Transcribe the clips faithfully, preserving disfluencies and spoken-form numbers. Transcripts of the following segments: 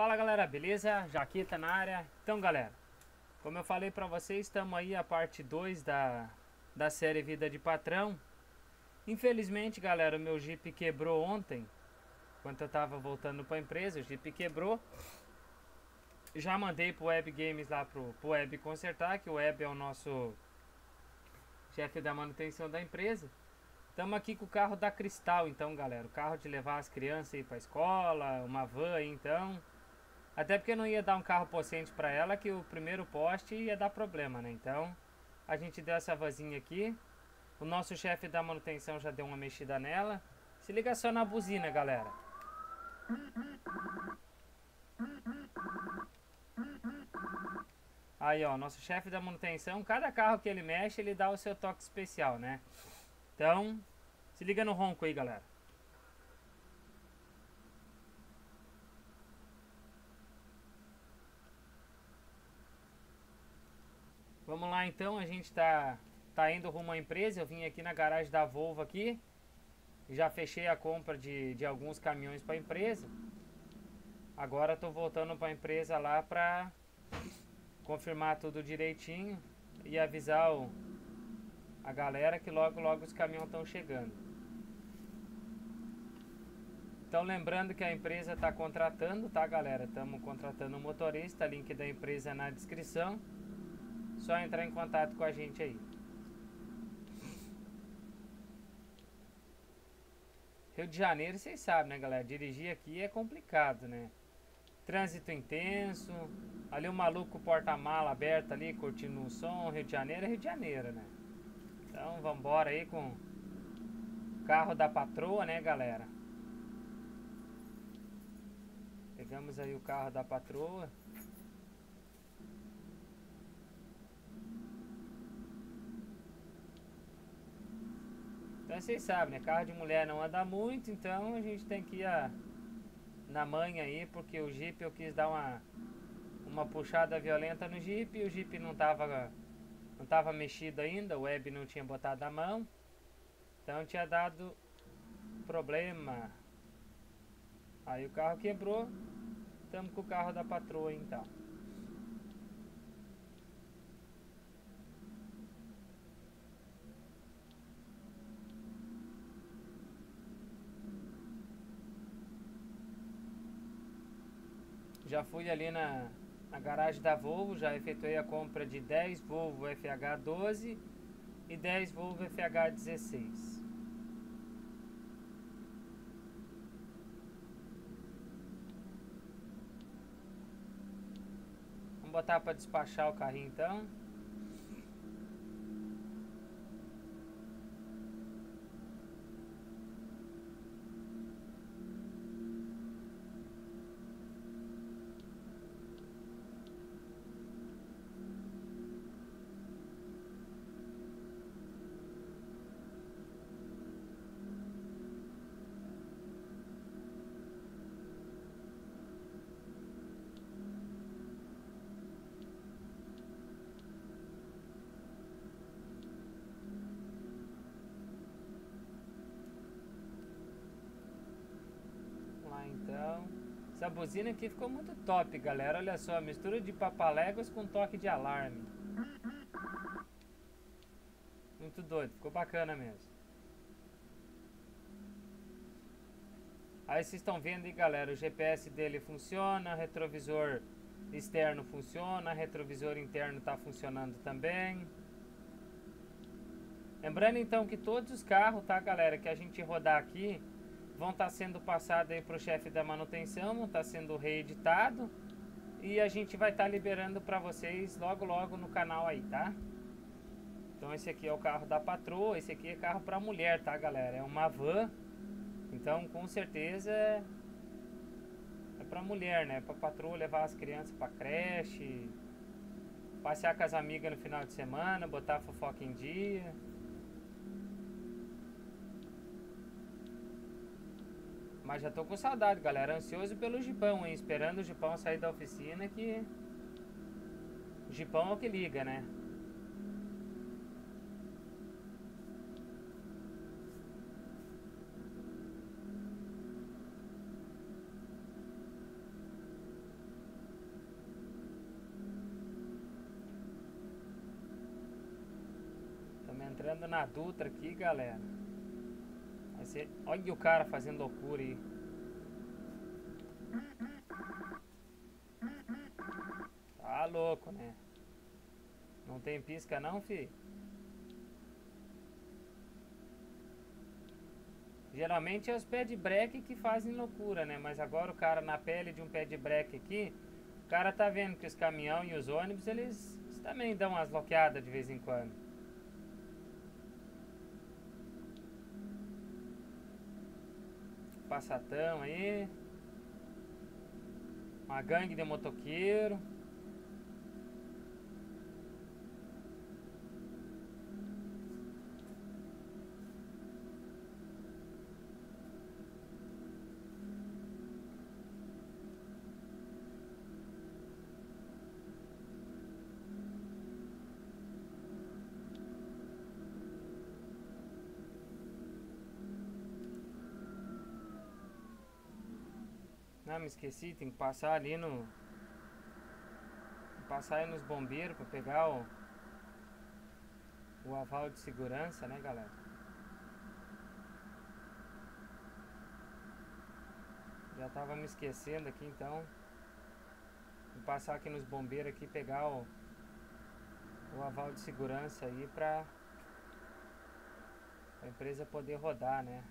Fala galera, beleza? Jaquita na área. Então galera, como eu falei pra vocês, estamos aí a parte dois da, da série Vida de Patrão. Infelizmente galera, o meu Jeep quebrou ontem. Enquanto eu tava voltando pra empresa, o Jeep quebrou. Já mandei pro Web Games lá pro, pro Web consertar, que o Web é o nosso chefe da manutenção da empresa. Estamos aqui com o carro da Cristal, então galera, o carro de levar as crianças aí pra escola, uma van aí então. Até porque não ia dar um carro potente pra ela, que o primeiro poste ia dar problema, né? Então a gente deu essa vanzinha aqui. O nosso chefe da manutenção já deu uma mexida nela. Se liga só na buzina, galera. Aí ó, nosso chefe da manutenção, cada carro que ele mexe, ele dá o seu toque especial, né? Então, se liga no ronco aí, galera. Vamos lá então, a gente tá, tá indo rumo à empresa. Eu vim aqui na garagem da Volvo aqui. Já fechei a compra de, de alguns caminhões para a empresa. Agora tô voltando para a empresa lá para confirmar tudo direitinho e avisar o, a galera que logo logo os caminhões estão chegando. Então lembrando que a empresa está contratando, tá galera? Estamos contratando um motorista, link da empresa na descrição. Só entrar em contato com a gente aí. Rio de Janeiro, vocês sabem, né, galera? Dirigir aqui é complicado, né? Trânsito intenso. Ali o maluco porta-mala aberto ali, curtindo um som. Rio de Janeiro é Rio de Janeiro, né? Então vamos embora aí com o carro da patroa, né, galera? Pegamos aí o carro da patroa. Então vocês sabem, né? Carro de mulher não anda muito, então a gente tem que ir a, na manha aí, porque o Jeep eu quis dar uma, uma puxada violenta no Jeep e o Jeep não tava, não tava mexido ainda, o Web não tinha botado a mão, então tinha dado problema. Aí o carro quebrou, estamos com o carro da patroa então. Já fui ali na, na garagem da Volvo, já efetuei a compra de dez Volvo F H doze e dez Volvo F H dezesseis. Vamos botar para despachar o carrinho então. Então, essa buzina aqui ficou muito top, galera. Olha só, mistura de papaléguas com toque de alarme. Muito doido, ficou bacana mesmo. Aí vocês estão vendo aí, galera, o G P S dele funciona, retrovisor externo funciona, retrovisor interno está funcionando também. Lembrando então que todos os carros, tá, galera, que a gente rodar aqui vão estar tá sendo passados aí para o chefe da manutenção, vão estar tá sendo reeditado e a gente vai estar tá liberando para vocês logo logo no canal aí, tá? Então esse aqui é o carro da patroa, esse aqui é carro para mulher, tá, galera? É uma van, então com certeza é para mulher, né? Para patroa levar as crianças para creche, passear com as amigas no final de semana, botar a fofoca em dia. Mas já tô com saudade, galera. Ansioso pelo Jipão, hein? Esperando o Jipão sair da oficina, que o Jipão é o que liga, né? Entrando na Dutra aqui, galera. Vai ser... Olha o cara fazendo loucura aí. Tá louco, né? Não tem pisca não, fi? Geralmente é os pés de breque que fazem loucura, né? Mas agora o cara na pele de um pé de breque aqui, o cara tá vendo que os caminhões e os ônibus, eles, eles também dão umas loqueadas de vez em quando. Passatão aí. Uma gangue de motoqueiro. Ah, me esqueci, tem que passar ali no... Passar aí nos bombeiros pra pegar o... O aval de segurança, né, galera? Já tava me esquecendo aqui, então. Vou passar aqui nos bombeiros aqui, pegar o... O aval de segurança aí pra... A empresa poder rodar, né?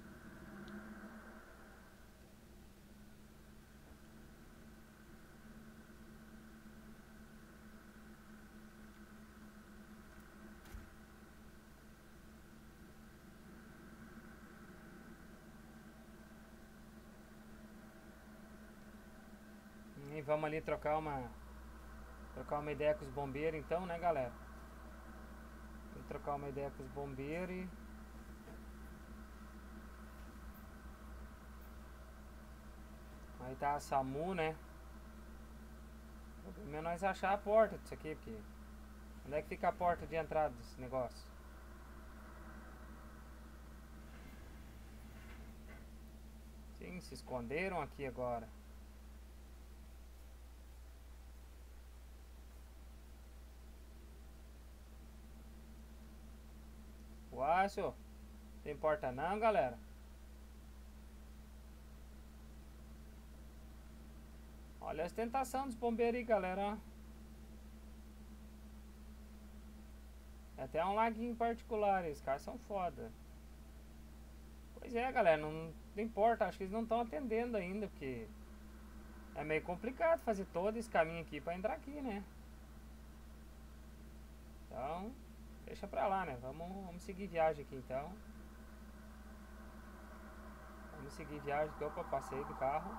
E vamos ali trocar uma trocar uma ideia com os bombeiros então, né, galera? Vou trocar uma ideia com os bombeiros e... Aí tá a SAMU, né? O problema é nós achar a porta disso aqui, porque... Onde é que fica a porta de entrada desse negócio? Sim, se esconderam aqui agora. Uai, senhor. Tem porta não, galera? Olha a ostentação dos bombeiros aí, galera. É até um laguinho particular. Os caras são foda. Pois é, galera. Não tem porta. Acho que eles não estão atendendo ainda. Porque é meio complicado fazer todo esse caminho aqui pra entrar aqui, né? Então, deixa pra lá, né? Vamos, vamos seguir viagem aqui então. Vamos seguir viagem aqui. Opa, passei do carro.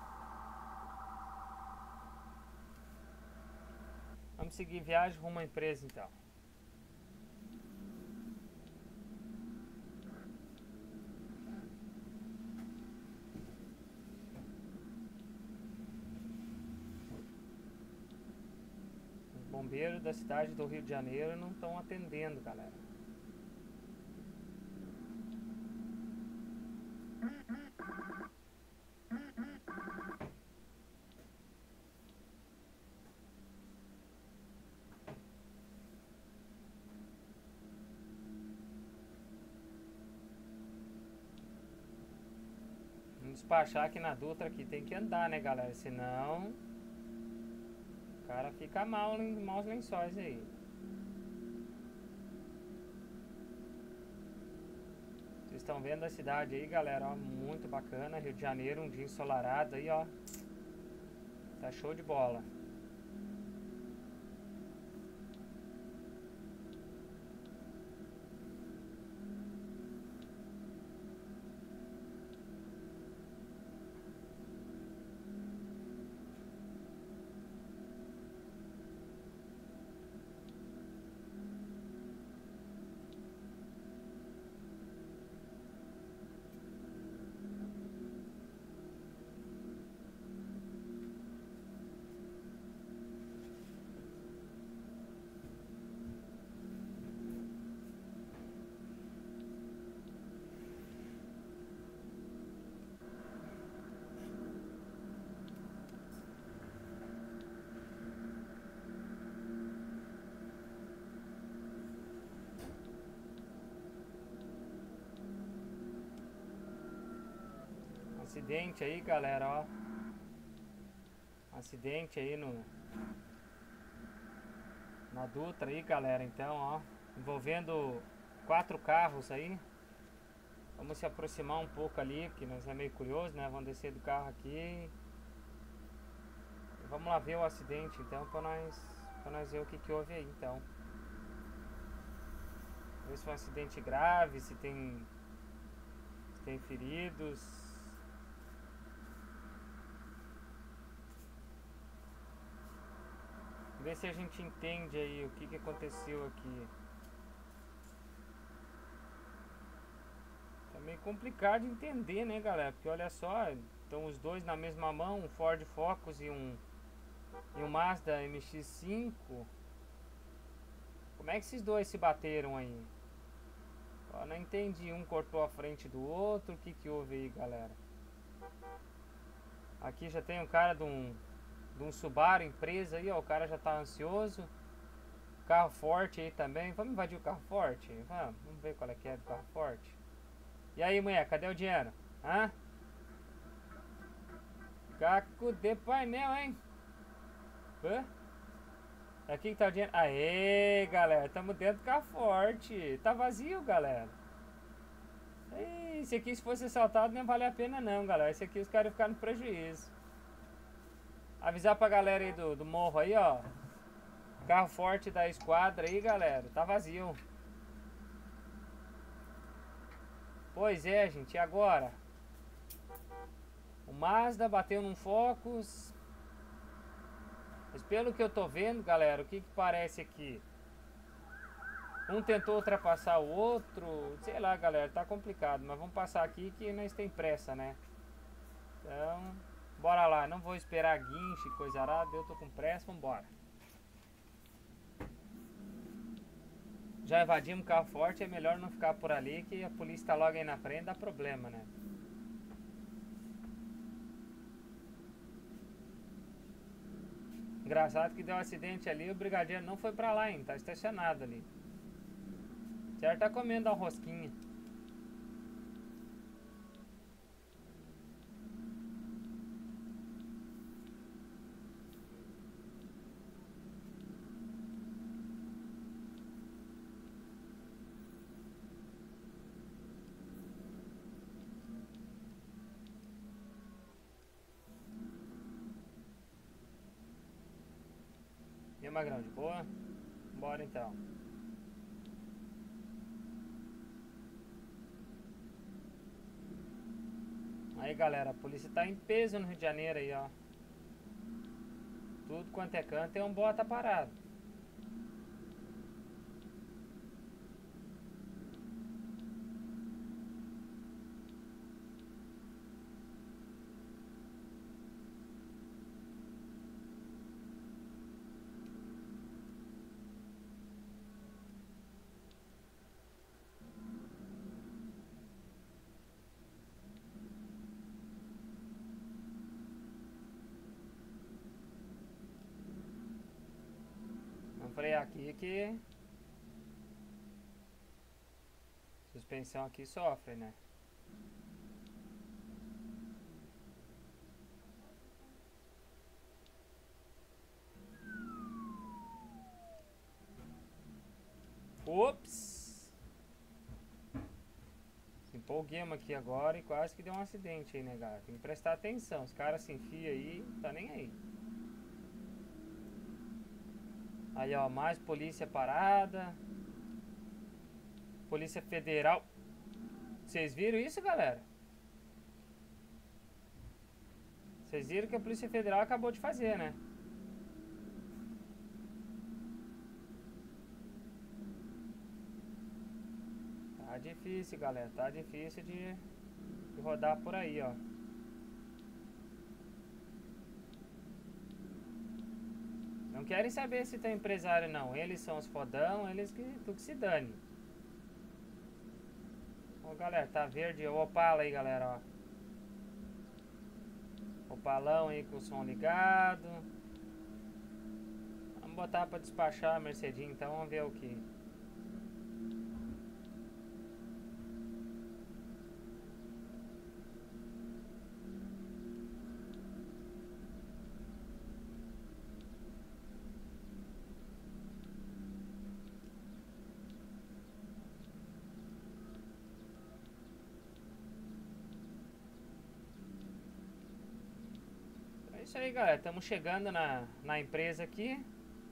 Vamos seguir viagem rumo à empresa então. Os bombeiros da cidade do Rio de Janeiro não estão atendendo, galera. Despachar aqui na Dutra aqui tem que andar, né, galera? Senão o cara fica mal em maus lençóis aí. Vocês estão vendo a cidade aí, galera, ó, muito bacana. Rio de Janeiro, um dia ensolarado aí, ó. Tá show de bola. acidente aí, galera, ó. Acidente aí no na Dutra aí, galera. Então, ó, envolvendo quatro carros aí. Vamos se aproximar um pouco ali, porque nós é meio curioso, né? Vamos descer do carro aqui. Vamos lá ver o acidente, então, pra nós, pra nós ver o que que houve aí, então. Ver se foi um acidente grave, se tem, se tem feridos. Ver se a gente entende aí o que que aconteceu aqui. Tá meio complicado de entender, né, galera? Porque olha só, estão os dois na mesma mão, um Ford Focus e um e um Mazda M X cinco. Como é que esses dois se bateram aí? Ó, não entendi, um cortou a frente do outro. O que que houve aí, galera? Aqui já tem um cara de um de um Subaru empresa aí, ó. O cara já tá ansioso. Carro forte aí também. Vamos invadir o carro forte? Vamos, vamos ver qual é que é do carro forte. E aí, mulher, cadê o dinheiro? Hã? Caco de painel, hein? Hã? Aqui que tá o dinheiro. Aê, galera, tamo dentro do carro forte. Tá vazio, galera. Ei, esse aqui, se fosse assaltado, nem vale a pena não, galera. Esse aqui os caras iam ficar no prejuízo. Avisar pra galera aí do, do morro aí, ó. Carro forte da esquadra aí, galera. Tá vazio. Pois é, gente. E agora? O Mazda bateu num Focus. Mas pelo que eu tô vendo, galera, o que que parece aqui? Um tentou ultrapassar o outro. Sei lá, galera, tá complicado. Mas vamos passar aqui que nós tem pressa, né? Então, bora lá. Não vou esperar guinche, coisa arada. Eu tô com pressa, vambora. Já invadimos o carro forte, é melhor não ficar por ali, que a polícia tá logo aí na frente, dá problema, né? Engraçado que deu um acidente ali, o brigadeiro não foi pra lá ainda, tá estacionado ali. Certo, tá comendo uma rosquinha. E aí, Magrão, de boa? Bora então. Aí, galera, a polícia tá em peso no Rio de Janeiro aí, ó. Tudo quanto é canto é um bota parado. Vamos frear aqui que suspensão aqui sofre, né? Ops! Se empolguemos aqui agora e quase que deu um acidente aí, né, galera? Tem que prestar atenção. Os caras se enfiam aí, não tá nem aí. Aí, ó, mais polícia parada. Polícia Federal. Vocês viram isso, galera? Vocês viram que a Polícia Federal acabou de fazer, né? Tá difícil, galera. Tá difícil de, de rodar por aí, ó. Não querem saber se tem empresário, não. Eles são os fodão, eles que tu que se dane. Ó, galera, tá verde. O Opala aí, galera, ó. Opalão aí com o som ligado. Vamos botar pra despachar a Mercedinha, então. Vamos ver o que. isso aí, galera. Estamos chegando na, na empresa aqui.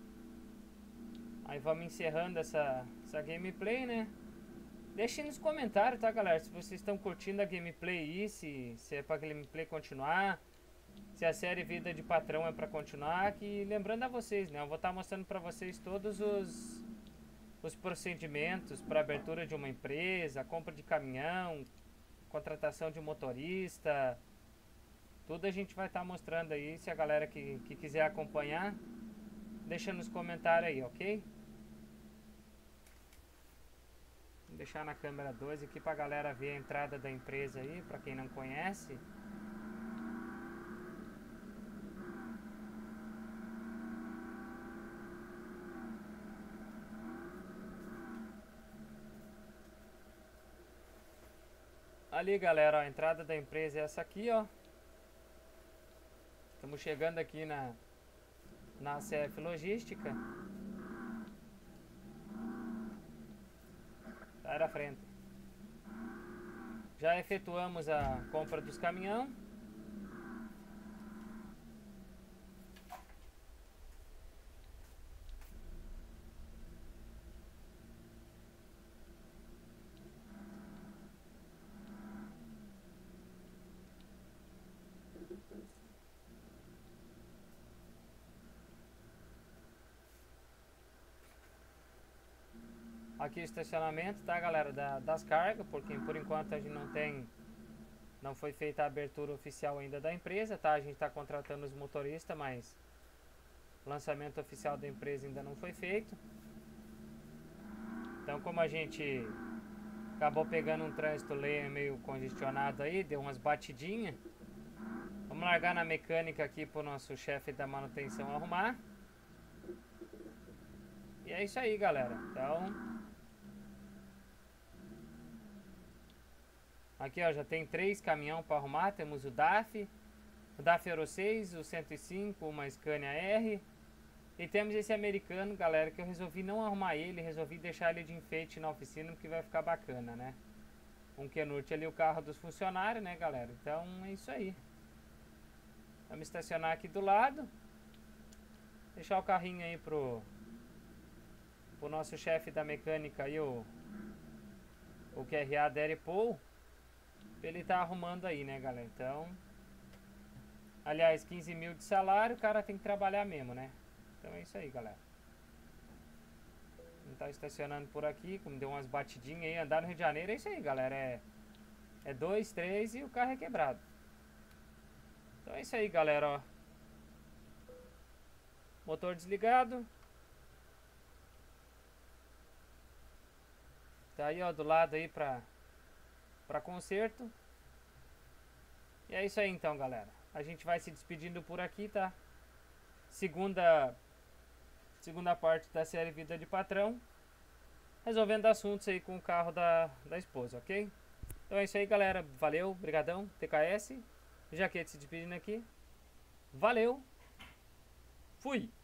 Aí vamos encerrando essa, essa gameplay, né? Deixem nos comentários, tá, galera? Se vocês estão curtindo a gameplay aí, se, se é pra gameplay continuar, se a série Vida de Patrão é pra continuar. Que, lembrando a vocês, né? Eu vou estar mostrando pra vocês todos os, os procedimentos para abertura de uma empresa, compra de caminhão, contratação de motorista. Tudo a gente vai estar mostrando aí. Se a galera que, que quiser acompanhar, deixa nos comentários aí, ok? Vou deixar na câmera dois aqui pra galera ver a entrada da empresa aí, pra quem não conhece. Ali, galera, ó, a entrada da empresa é essa aqui, ó. Estamos chegando aqui na, na C F Logística. Sai da frente. Já efetuamos a compra dos caminhão. Aqui o estacionamento, tá, galera, da, das cargas, porque por enquanto a gente não tem, não foi feita a abertura oficial ainda da empresa, tá? A gente tá contratando os motoristas, mas o lançamento oficial da empresa ainda não foi feito. Então, como a gente acabou pegando um trânsito meio congestionado aí, deu umas batidinhas, vamos largar na mecânica aqui pro nosso chefe da manutenção arrumar. E é isso aí, galera. Então, aqui, ó, já tem três caminhão para arrumar. Temos o D A F, o D A F Euro seis, o cento e cinco, uma Scania R. E temos esse americano, galera, que eu resolvi não arrumar ele, resolvi deixar ele de enfeite na oficina, porque vai ficar bacana, né? Um Kenworth ali, o carro dos funcionários, né, galera? Então, é isso aí. Vamos estacionar aqui do lado. Deixar o carrinho aí pro, pro nosso chefe da mecânica aí, o, o Q R A Derry Paul. Ele tá arrumando aí, né, galera? Então, aliás, quinze mil de salário, o cara tem que trabalhar mesmo, né? Então é isso aí, galera. Não tá estacionando por aqui, como deu umas batidinhas aí. Andar no Rio de Janeiro é isso aí, galera. É, é dois, três e o carro é quebrado. Então é isso aí, galera, ó. Motor desligado. Tá aí, ó, do lado aí pra, pra conserto. E é isso aí então, galera. A gente vai se despedindo por aqui, tá? Segunda, segunda parte da série Vida de Patrão. Resolvendo assuntos aí com o carro da, da esposa, ok? Então é isso aí, galera. Valeu, brigadão, T K S. Jaquete se despedindo aqui. Valeu. Fui.